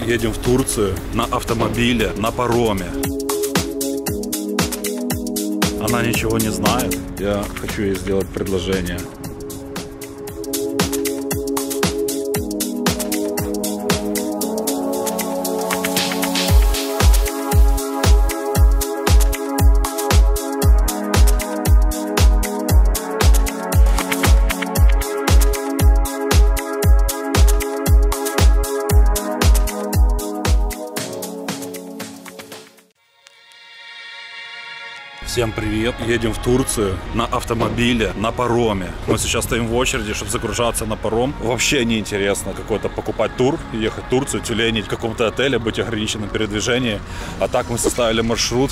Едем в Турцию на автомобиле, на пароме. Она ничего не знает. Я хочу ей сделать предложение. Всем привет! Едем в Турцию на автомобиле, на пароме. Мы сейчас стоим в очереди, чтобы загружаться на паром. Вообще не интересно какой-то покупать тур, ехать в Турцию, тюленить в каком-то отеле, быть ограниченным в передвижении. А так мы составили маршрут.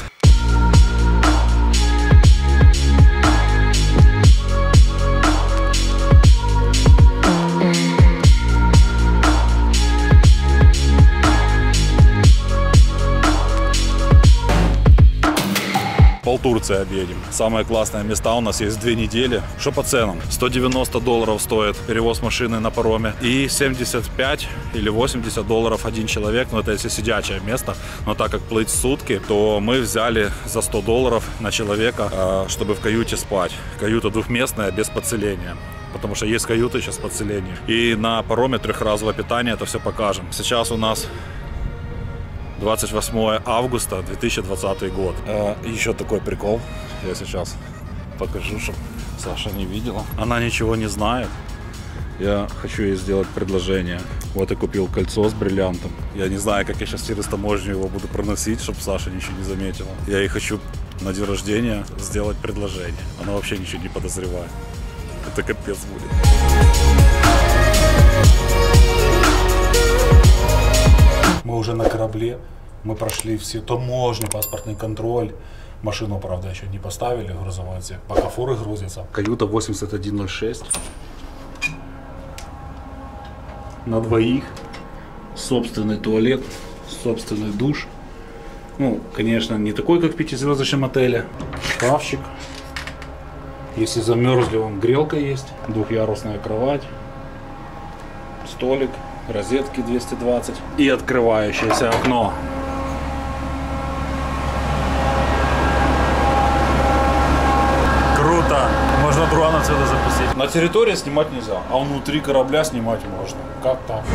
Пол Турции объедем. Самые классные места у нас есть 2 недели. Что по ценам? $190 стоит перевоз машины на пароме. И 75 или 80 долларов один человек. Но это если сидячее место. Но так как плыть сутки, то мы взяли за $100 на человека, чтобы в каюте спать. Каюта двухместная, без подселения. Потому что есть каюты сейчас с подселением. И на пароме 3-разовое питание, это все покажем. Сейчас у нас 28 августа 2020 год. Еще такой прикол. Я сейчас покажу, чтобы Саша не видела. Она ничего не знает. Я хочу ей сделать предложение. Вот я купил кольцо с бриллиантом. Я не знаю, как я сейчас через таможню его буду проносить, чтобы Саша ничего не заметила. Я ей хочу на день рождения сделать предложение. Она вообще ничего не подозревает. Это капец будет. Мы уже на корабле, мы прошли все таможни, паспортный контроль. Машину, правда, еще не поставили в грузовой отсек, пока фуры грузятся. Каюта 8106. На двоих. Собственный туалет, собственный душ. Ну, конечно, не такой, как в 5-звездочном отеле. Шкафчик. Если замерзли, вон грелка есть. Двухъярусная кровать. Столик. Розетки 220 и открывающееся окно. Круто! Можно дрон отсюда запустить. На территории снимать нельзя, а внутри корабля снимать можно. Как так?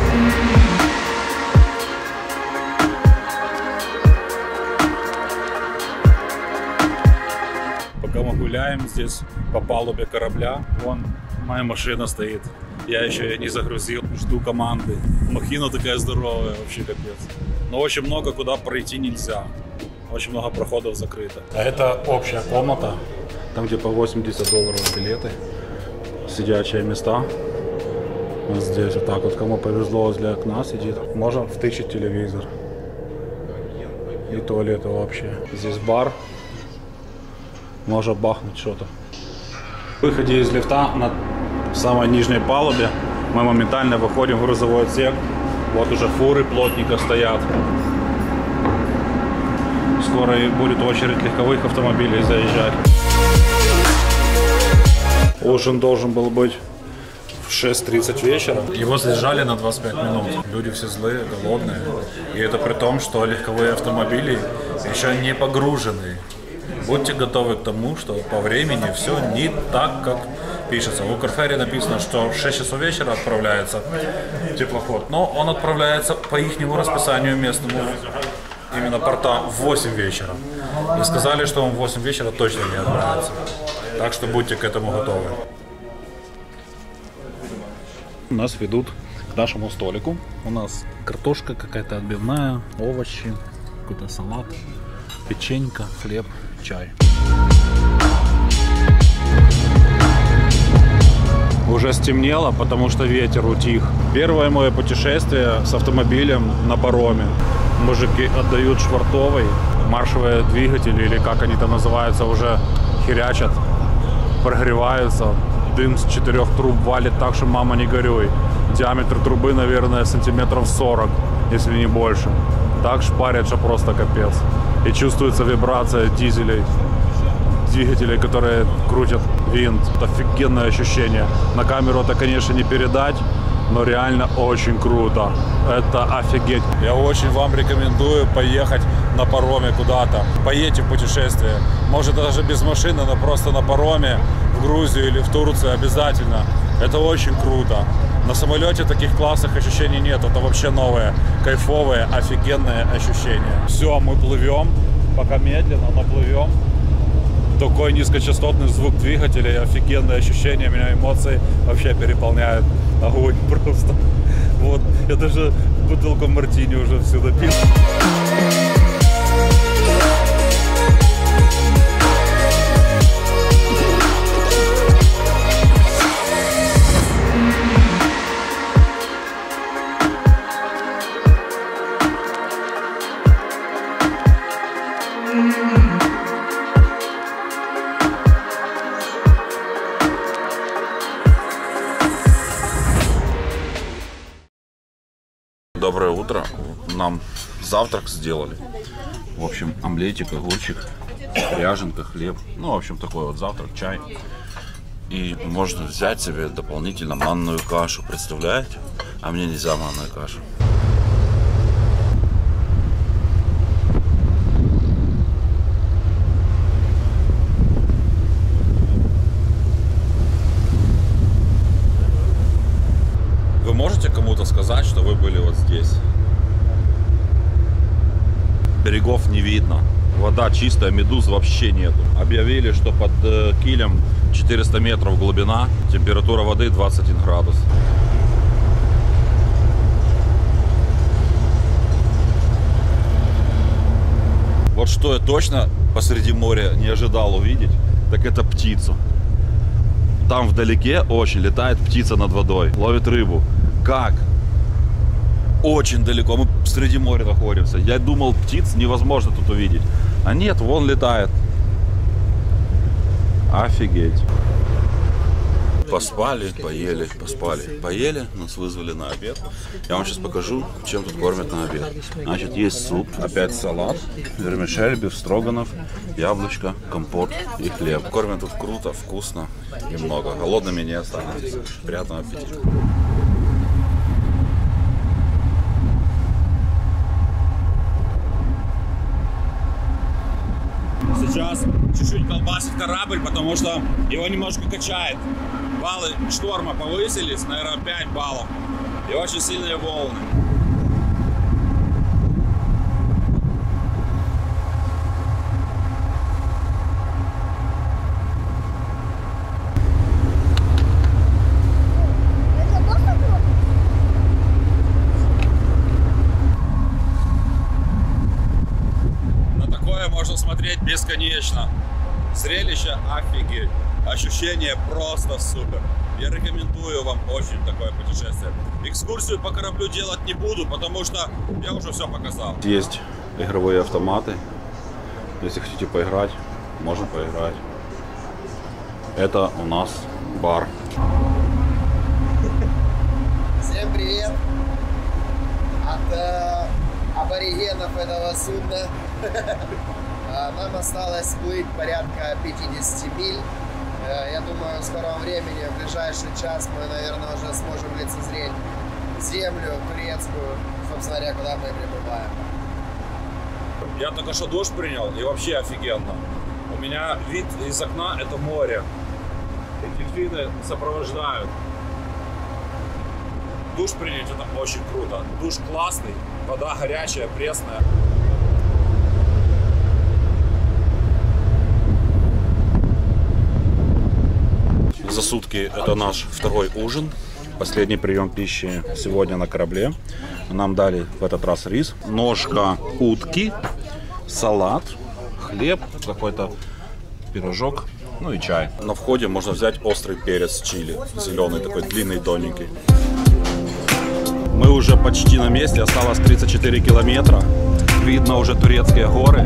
Пока мы гуляем здесь по палубе корабля, вон моя машина стоит. Я еще ее не загрузил, жду команды. Махина такая здоровая, вообще капец. Но очень много куда пройти нельзя. Очень много проходов закрыто. А это общая комната, там где по $80 билеты. Сидячие места. Вот здесь вот так вот, кому повезло, возле окна сидит. Можно втычить телевизор. И туалеты вообще. Здесь бар. Можно бахнуть что-то. В выходе из лифта на самой нижней палубе мы моментально выходим в грузовой отсек. Вот уже фуры плотненько стоят. Скоро будет очередь легковых автомобилей заезжать. Ужин должен был быть в 6:30 вечера. Его задержали на 25 минут. Люди все злые, голодные. И это при том, что легковые автомобили еще не погружены. Будьте готовы к тому, что по времени все не так, как пишется. В Укрфере написано, что в 6 часов вечера отправляется теплоход, но он отправляется по ихнему расписанию местному, именно порта, в 8 вечера. И сказали, что он в 8 вечера точно не отправится. Так что будьте к этому готовы. Нас ведут к нашему столику. У нас картошка какая-то отбивная, овощи, какой-то салат, печенька, хлеб, чай. Уже стемнело, потому что ветер утих. Первое мое путешествие с автомобилем на пароме. Мужики отдают швартовый. Маршевые двигатели, или как они там называются, уже херячат, прогреваются. Дым с 4 труб валит так, что мама не горюй. Диаметр трубы, наверное, сантиметров 40, если не больше. Так шпарят, что просто капец. И чувствуется вибрация дизелей, двигателей, которые крутят винт. Это офигенное ощущение. На камеру это, конечно, не передать, но реально очень круто. Это офигеть. Я очень вам рекомендую поехать на пароме куда-то. Поедьте в путешествие. Может, даже без машины, но просто на пароме в Грузию или в Турцию обязательно. Это очень круто. На самолете таких классных ощущений нет. Это вообще новое, кайфовое, офигенное ощущение. Все, мы плывем. Пока медленно, но плывем. Такой низкочастотный звук двигателя и офигенное ощущение. Меня эмоции вообще переполняют. Огонь просто. Вот, я даже бутылку мартини уже всю допил. Доброе утро. Нам завтрак сделали. В общем, омлетик, огурчик, ряженка, хлеб. Ну, в общем, такой вот завтрак, чай. И можно взять себе дополнительно манную кашу. Представляете? А мне нельзя манную кашу. Вы можете кому-то сказать, что вы были вот здесь? Берегов не видно. Вода чистая, медуз вообще нету. Объявили, что под килем 400 метров глубина, температура воды 21 градус. Вот что я точно посреди моря не ожидал увидеть, так это птицу. Там вдалеке очень летает птица над водой, ловит рыбу. Как? Очень далеко, мы среди моря находимся. Я думал, птиц невозможно тут увидеть. А нет, вон летает. Офигеть. Поспали, поели, поспали, поели. Нас вызвали на обед. Я вам сейчас покажу, чем тут кормят на обед. Значит, есть суп, опять салат, вермишель, бифстроганов, яблочко, компот и хлеб. Кормят тут круто, вкусно и много. Голодными не останетесь. Приятного аппетита. Сейчас чуть-чуть колбасит корабль, потому что его немножко качает. Баллы шторма повысились, наверное, 5 баллов. И очень сильные волны. Можно смотреть бесконечно. Зрелище офигеть. Ощущение просто супер. Я рекомендую вам очень такое путешествие. Экскурсию по кораблю делать не буду, потому что я уже все показал. Есть игровые автоматы. Если хотите поиграть, можно поиграть. Это у нас бар. Всем привет от аборигенов этого судна. Нам осталось плыть порядка 50 миль. Я думаю, в скором времени, в ближайший час, мы, наверное, уже сможем лицезреть землю турецкую, собственно говоря, куда мы прибываем. Я только что душ принял, и вообще офигенно. У меня вид из окна — это море. И дельфины сопровождают. Душ принять — это очень круто. Душ классный, вода горячая, пресная. За сутки это наш второй ужин. Последний прием пищи сегодня на корабле. Нам дали в этот раз рис, ножка утки, салат, хлеб, какой-то пирожок, ну и чай. На входе можно взять острый перец чили, зеленый такой длинный, тоненький. Мы уже почти на месте, осталось 34 километра. Видно уже турецкие горы.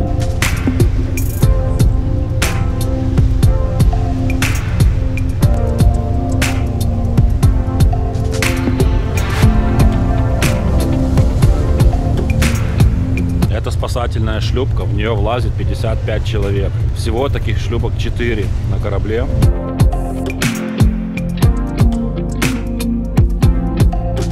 Это спасательная шлюпка, в нее влазит 55 человек. Всего таких шлюпок 4 на корабле.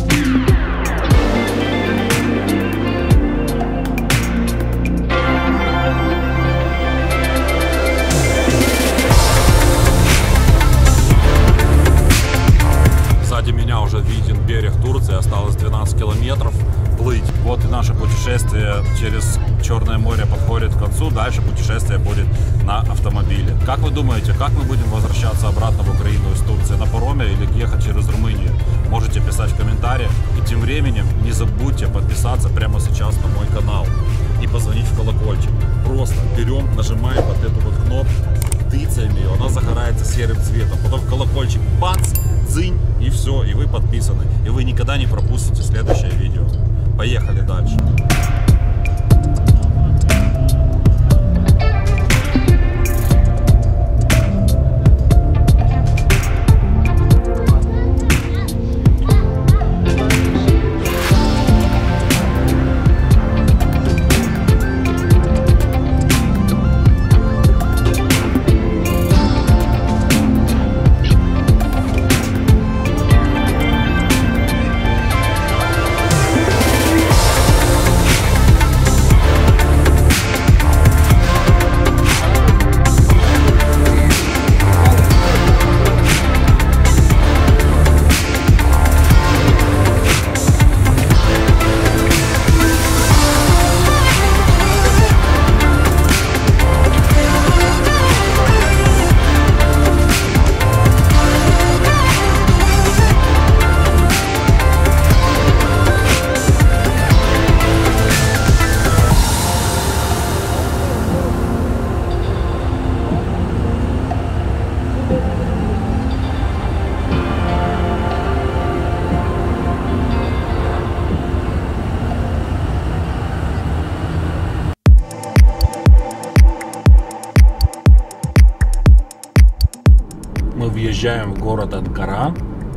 Вот и наше путешествие через Черное море подходит к концу. Дальше путешествие будет на автомобиле. Как вы думаете, как мы будем возвращаться обратно в Украину из Турции? На пароме или ехать через Румынию? Можете писать в комментариях. И тем временем не забудьте подписаться прямо сейчас на мой канал и позвонить в колокольчик. Просто берем, нажимаем вот эту вот кнопку, тыцаем ее, она загорается серым цветом. Потом колокольчик, бац, дзынь, и все, и вы подписаны. И вы никогда не пропустите следующее видео. Поехали дальше. Мы въезжаем в город Анкара.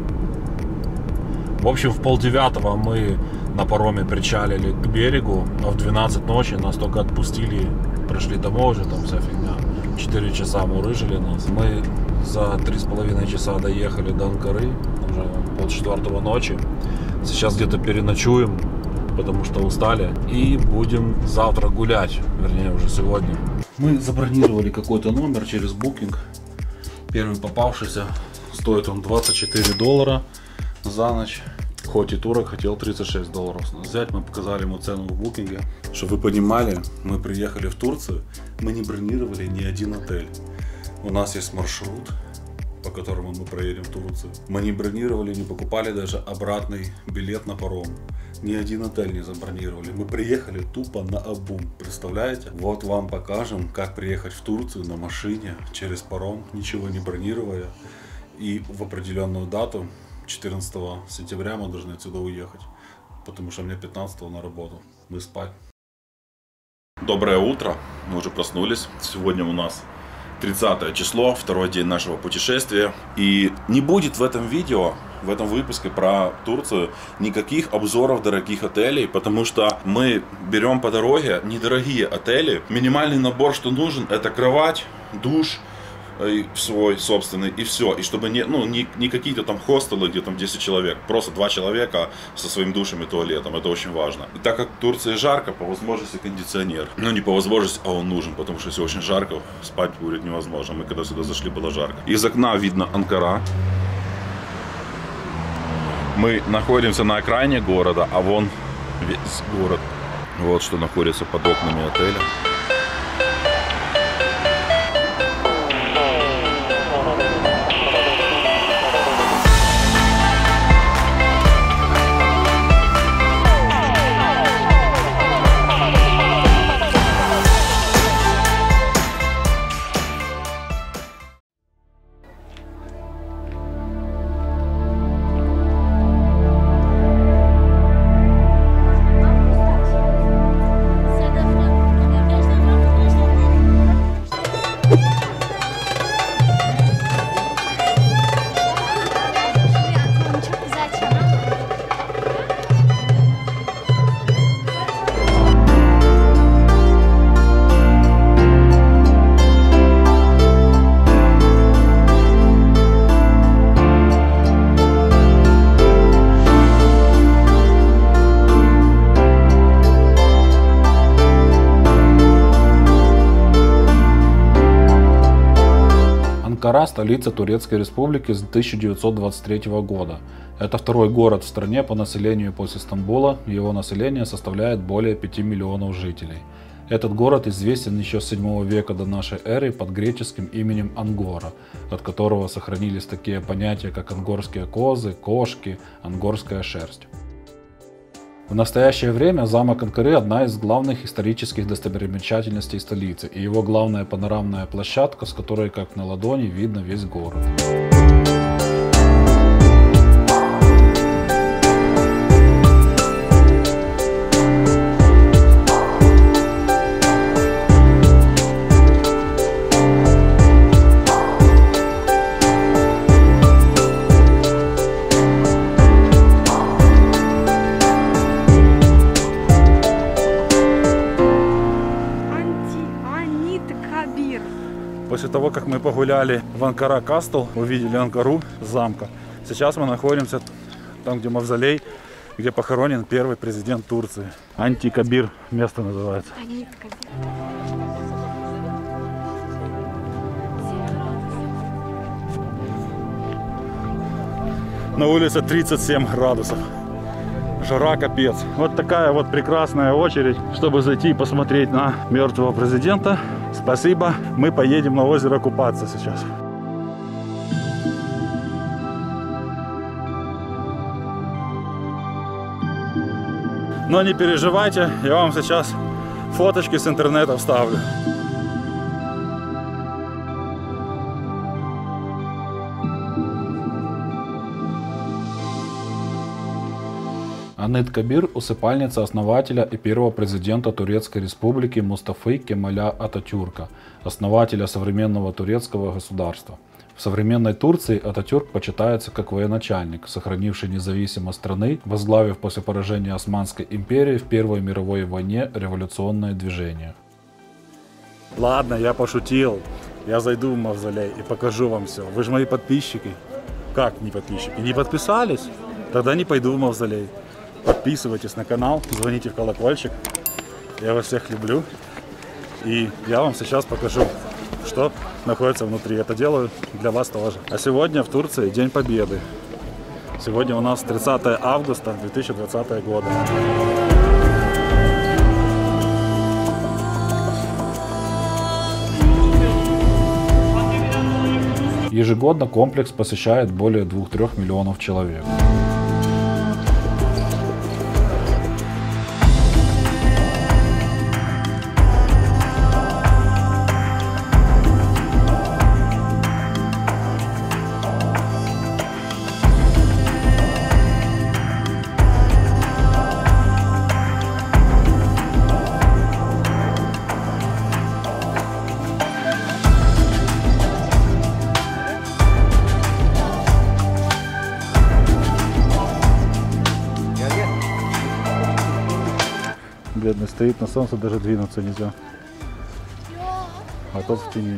В общем, в 8:30 мы на пароме причалили к берегу, а в 12 ночи нас только отпустили, пришли домой уже, там вся фигня. 4 часа мурыжили нас. Мы за 3,5 часа доехали до Анкары, уже 3:30 ночи. Сейчас где-то переночуем, потому что устали, и будем завтра гулять, вернее уже сегодня. Мы забронировали какой-то номер через Booking. Первый попавшийся, стоит он $24 за ночь. Хоть и турок хотел $36 взять, мы показали ему цену в букинге. Чтобы вы понимали, мы приехали в Турцию, мы не бронировали ни один отель. У нас есть маршрут, по которому мы проедем в Турцию. Мы не бронировали, не покупали даже обратный билет на паром. Ни один отель не забронировали. Мы приехали тупо на обум. Представляете? Вот вам покажем, как приехать в Турцию на машине через паром, ничего не бронируя. И в определенную дату, 14 сентября, мы должны отсюда уехать. Потому что мне 15 на работу. Мы спать. Доброе утро. Мы уже проснулись. Сегодня у нас 30 число, второй день нашего путешествия. И не будет в этом видео, в этом выпуске про Турцию никаких обзоров дорогих отелей, потому что мы берем по дороге недорогие отели. Минимальный набор, что нужен, это кровать, душ свой собственный и все. И чтобы не какие-то там хостелы, где там 10 человек, просто 2 человека со своим душем и туалетом. Это очень важно. И так как в Турции жарко, по возможности кондиционер. Ну не по возможности, а он нужен, потому что если очень жарко, спать будет невозможно. Мы когда сюда зашли, было жарко. Из окна видно Анкара. Мы находимся на окраине города, а вон весь город. Вот что находится под окнами отеля. Анкара – столица Турецкой Республики с 1923 года. Это второй город в стране по населению после Стамбула, его население составляет более 5 миллионов жителей. Этот город известен еще с 7 века до нашей эры под греческим именем Ангора, от которого сохранились такие понятия, как ангорские козы, кошки, ангорская шерсть. В настоящее время замок Анкары – одна из главных исторических достопримечательностей столицы и его главная панорамная площадка, с которой как на ладони видно весь город. После того, как мы погуляли в Анкара Кастл, увидели Анкару, замка, сейчас мы находимся там, где мавзолей, где похоронен первый президент Турции. Антикабир место называется. На улице 37 градусов. Жара капец. Вот такая вот прекрасная очередь, чтобы зайти и посмотреть на мертвого президента. Спасибо. Мы поедем на озеро купаться сейчас. Но не переживайте, я вам сейчас фоточки с интернета вставлю. Аныт-Кабир – усыпальница основателя и первого президента Турецкой Республики Мустафы Кемаля Ататюрка, основателя современного турецкого государства. В современной Турции Ататюрк почитается как военачальник, сохранивший независимость страны, возглавив после поражения Османской империи в Первой мировой войне революционное движение. Ладно, я пошутил. Я зайду в мавзолей и покажу вам все. Вы же мои подписчики. Как не подписчики? Не подписались? Тогда не пойду в мавзолей. Подписывайтесь на канал, звоните в колокольчик. Я вас всех люблю. И я вам сейчас покажу, что находится внутри. Это делаю для вас тоже. А сегодня в Турции День Победы. Сегодня у нас 30 августа 2020 года. Ежегодно комплекс посещает более 2-3 миллионов человек. Бедный стоит на солнце, даже двинуться нельзя. А тот в тени.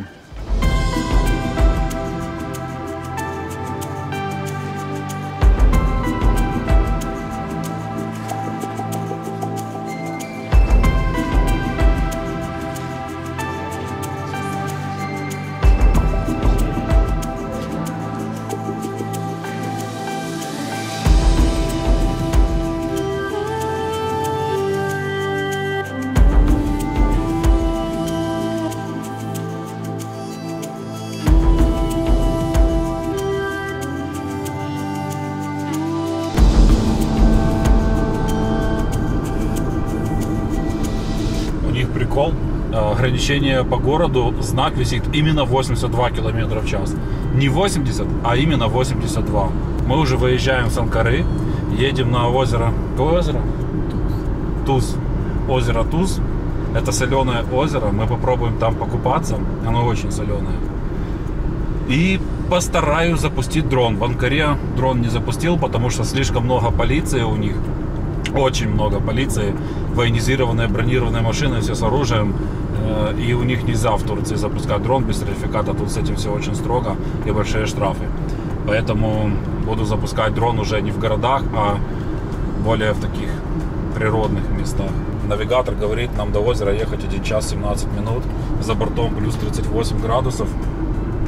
Прикол, ограничение по городу, знак висит именно 82 км в час. Не 80, а именно 82. Мы уже выезжаем с Анкары, едем на озеро. Какое озеро? Туз. Озеро Туз. Это соленое озеро. Мы попробуем там покупаться. Оно очень соленое. И постараюсь запустить дрон. В Анкаре дрон не запустил, потому что слишком много полиции у них. Очень много полиции, военизированные, бронированные машины, все с оружием. И у них нельзя в Турции запускать дрон без сертификата. Тут с этим все очень строго и большие штрафы. Поэтому буду запускать дрон уже не в городах, а более в таких природных местах. Навигатор говорит нам до озера ехать 1 час 17 минут. За бортом плюс 38 градусов.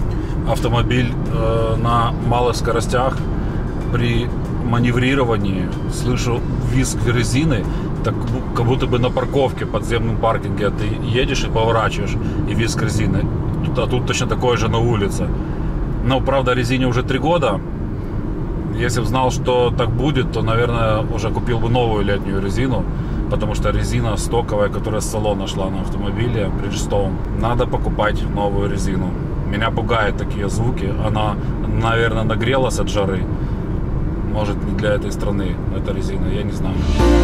автомобиль на малых скоростях при маневрировании слышу визг резины, так как будто бы на парковке, подземном паркинге ты едешь и поворачиваешь, и визг резины. А тут точно такое же на улице. Но, правда, резине уже 3 года. Если бы знал, что так будет, то, наверное, уже купил бы новую летнюю резину, потому что резина стоковая, которая с салона шла на автомобиле, Bridgestone, надо покупать новую резину. Меня пугают такие звуки. Она, наверное, нагрелась от жары. Может, не для этой страны эта резина, я не знаю.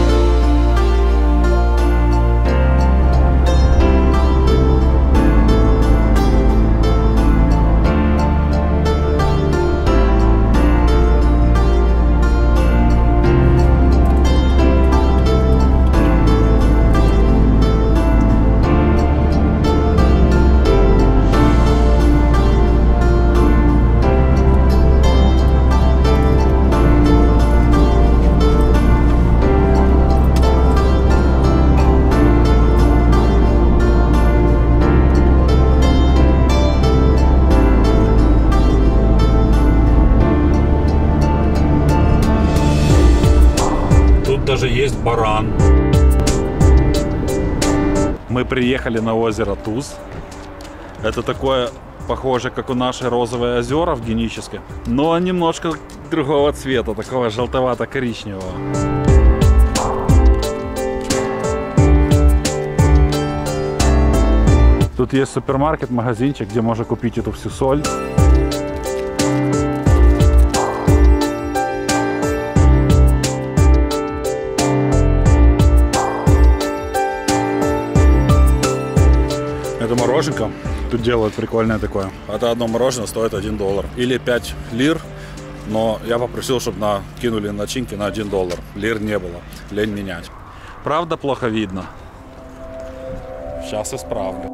Даже есть баран. Мы приехали на озеро Туз. Это такое похоже, как у нашей Розовые озера в Геническе, но немножко другого цвета, такого желтовато-коричневого. Тут есть супермаркет, магазинчик, где можно купить эту всю соль. Это мороженка. Тут делают прикольное такое. Это одно мороженое стоит $1. Или 5 лир. Но я попросил, чтобы накинули начинки на $1. Лир не было. Лень менять. Правда, плохо видно. Сейчас исправлю.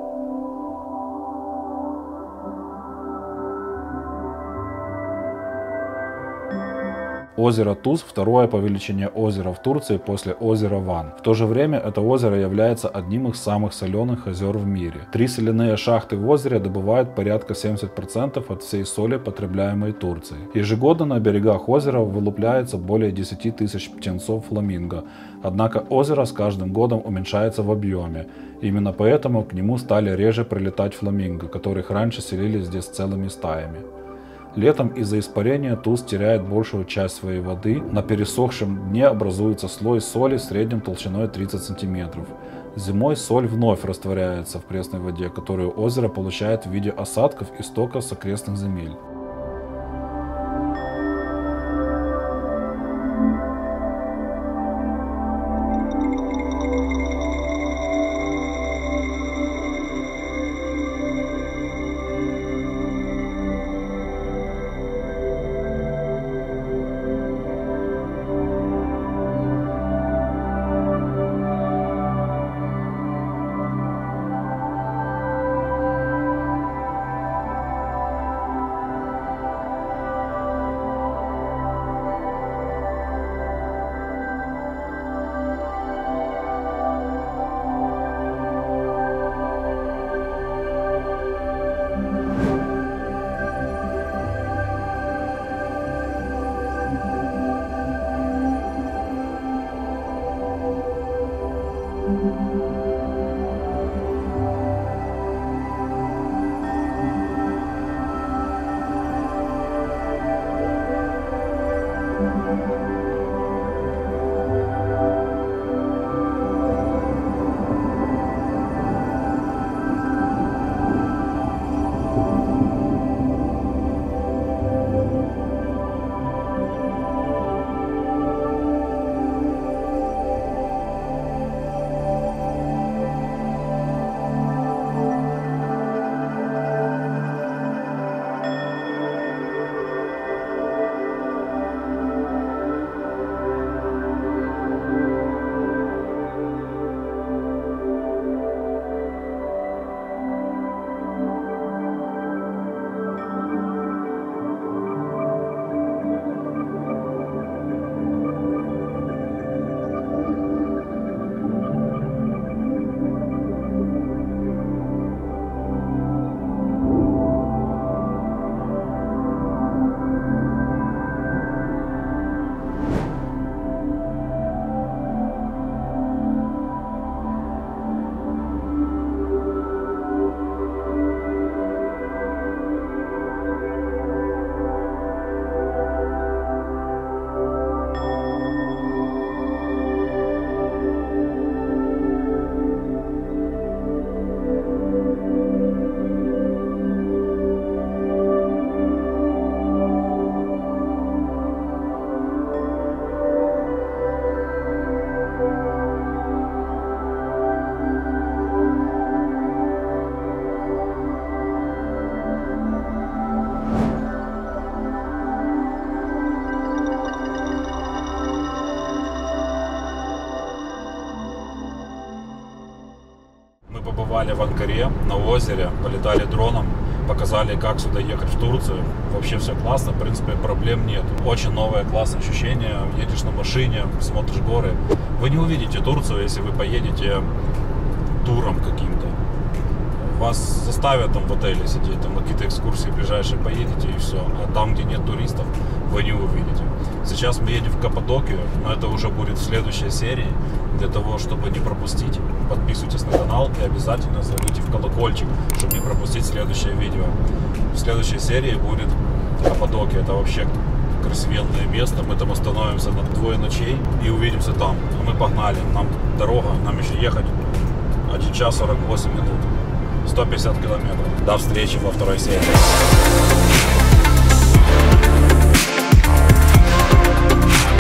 Озеро Туз – второе по величине озеро в Турции после озера Ван. В то же время это озеро является одним из самых соленых озер в мире. 3 соляные шахты в озере добывают порядка 70% от всей соли, потребляемой Турцией. Ежегодно на берегах озера вылупляется более 10 тысяч птенцов фламинго. Однако озеро с каждым годом уменьшается в объеме. Именно поэтому к нему стали реже прилетать фламинго, которых раньше селились здесь целыми стаями. Летом из-за испарения Туз теряет большую часть своей воды. На пересохшем дне образуется слой соли в среднем толщиной 30 см. Зимой соль вновь растворяется в пресной воде, которую озеро получает в виде осадков и стока с окрестных земель. Мы побывали в Анкаре, на озере, полетали дроном, показали, как сюда ехать в Турцию. Вообще все классно, в принципе, проблем нет. Очень новое классное ощущение. Едешь на машине, смотришь горы. Вы не увидите Турцию, если вы поедете туром каким-то. Вас заставят там в отеле сидеть, там на какие-то экскурсии ближайшие поедете и все. А там, где нет туристов, вы не увидите. Сейчас мы едем в Каппадокию, но это уже будет в следующей серии. Для того, чтобы не пропустить, подписывайтесь на канал и обязательно звоните в колокольчик, чтобы не пропустить следующее видео. В следующей серии будет Каппадокия. Это вообще красивенное место. Мы там остановимся на 2 ночей и увидимся там. А мы погнали. Нам дорога, нам еще ехать 1 час 48 минут. 150 километров. До встречи во второй серии.